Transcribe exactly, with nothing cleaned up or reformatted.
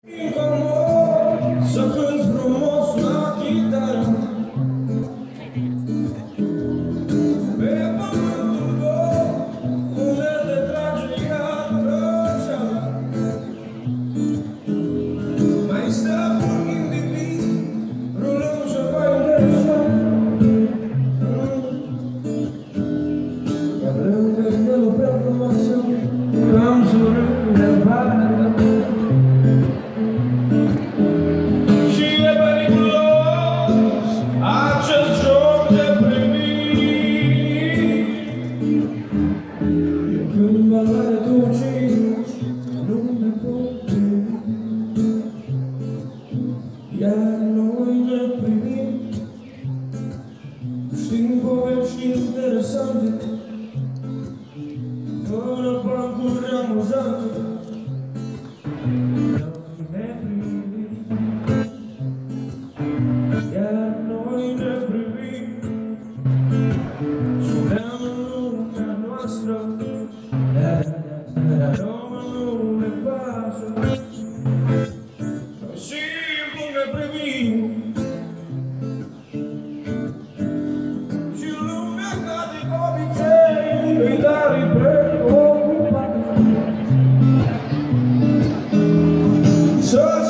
Să cânt frumos la chitară pe pământul gol, unde te trage iară seara. Mai stă un individ, rulăm ceva interesant, iar lângă el o prea frumoasă, am să râd de vară. Când balare dulci nu ne pot privi, iar noi ne privim, știm povești interesante, fără bancuri amuzante. Noi ne privim, iar noi ne privim, suntem în lumea noastră. Nouă nu ne pasă, noi simplu ne privim și lumea ca de obicei îi dare preocupat.